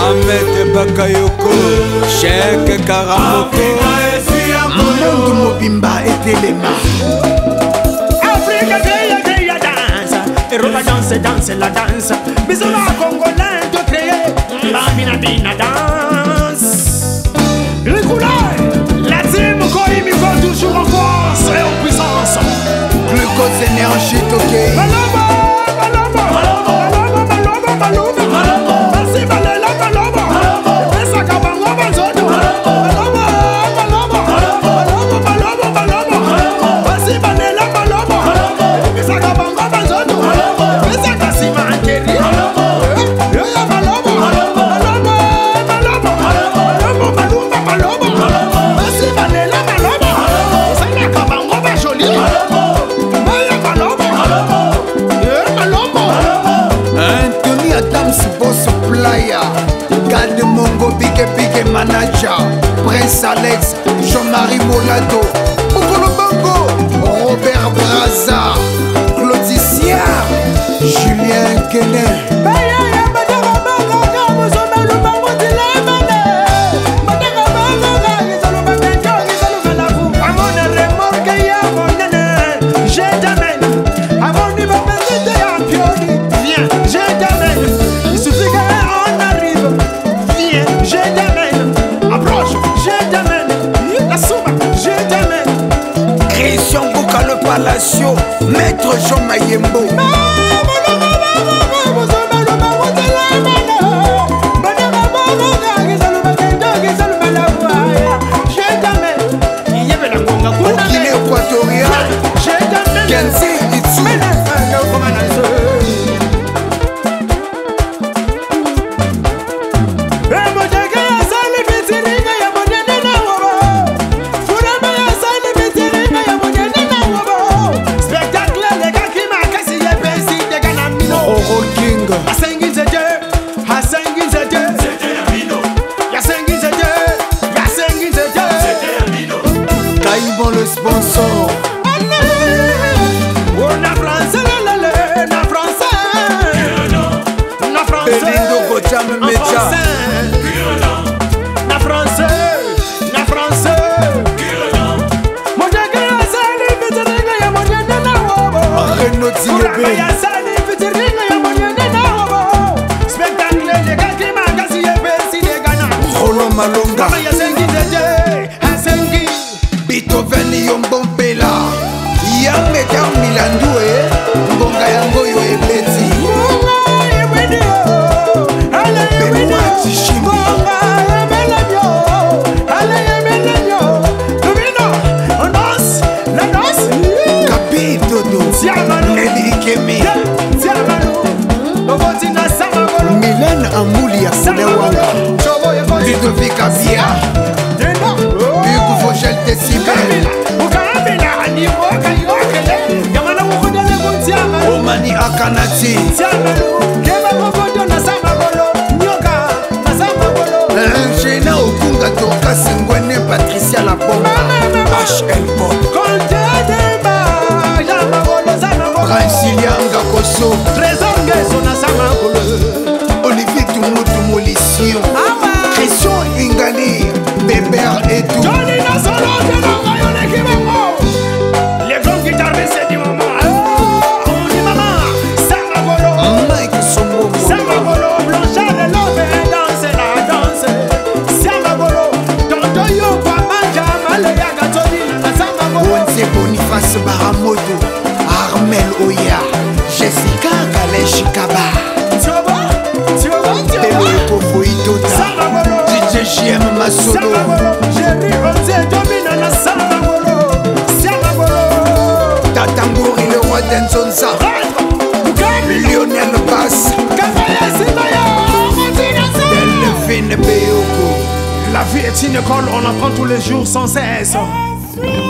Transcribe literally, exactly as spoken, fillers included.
Ahmed Bakayoko, Cheikh Karamoto, Mondo Mobimba et Telema. Afrique créée, créée danse. Europa danse, danse la danse. Bisous la Congolais de créer la Minabina danse. Les couleurs, la team Koimiko toujours en force et en puissance. Glucose énergie toquée. Maloma, Maloma, Maloma, Maloma, Maloma, Maloma. Merci Malela, Maloma. Pesa Kabango Banzoto. Maloma, Maloma, Maloma, Maloma, Maloma. Merci Malela, Maloma. Pesa Kabango Banzoto. Pesa Kasima Anteri. Yoya Maloma, Maloma, Maloma, Maloma, Maloma, Maloma. Merci Malela, Maloma. Sana Kabango Bajoli. Anthony Adams Boss Playa. Gade Mongo Big Big Manager. Prince Alex. Jean-Marie Molado. Okolo Bango. Robert Braza. Claudicia. Julien Keller. Palacio, Maître Jean Mayembo. Au Guinée équatoriale, Kenzi Itsu. Caïbon le sponsor. Oh, na français, la la la, na français. Na français. Belindo Gocham Mecha. Na français, na français. Mon jaga ya sali fitiringa ya monyane na wobo. Renaud Tigebe. Ya sali fitiringa ya monyane na wobo. Spectacle de kaki magasi ya besi de Ghana. Roland Malonga. Mama ya sengi jeje, hasengi. Beethoven Yombombela. Yambe Dar Milandue. Mbonga yango yo ebeti. Benoît Tichimbi. Kapi Dodo. Nelly Kemi. Mylène Amouli ya Kulewanga. Ludovic Abia. Hugo Vogel Decibel. Omani Akanati. Ingéna Okunga Toka Sengwene Patricia La Bomba. H L Pop. Francilianga Koso. Olivier Tumutu Molition. Christian Ingali. Bébert et tout. Les grands guitaristes du moment. On dit maman, Samagolo. Mike Sombo. Samagolo, Blanchard et l'homme danse la danse. Samagolo, Tonto Yopa, Manja, Malaya, Gatoni, Samagolo. Onse Boniface Baramoto. Armel Oya. Jessica Kalesh Kaba. Tioba, Tioba, Temo Ekofo Itota. Samagolo. D J J M Masolo. Samagolo, Jerry Onze, Domina, na Samagolo. Samagolo. Tatanguri le roi d'Enzonza. Lionel Bass. Delphine Beoko. La vie est une école, on apprend tous les jours sans cesse.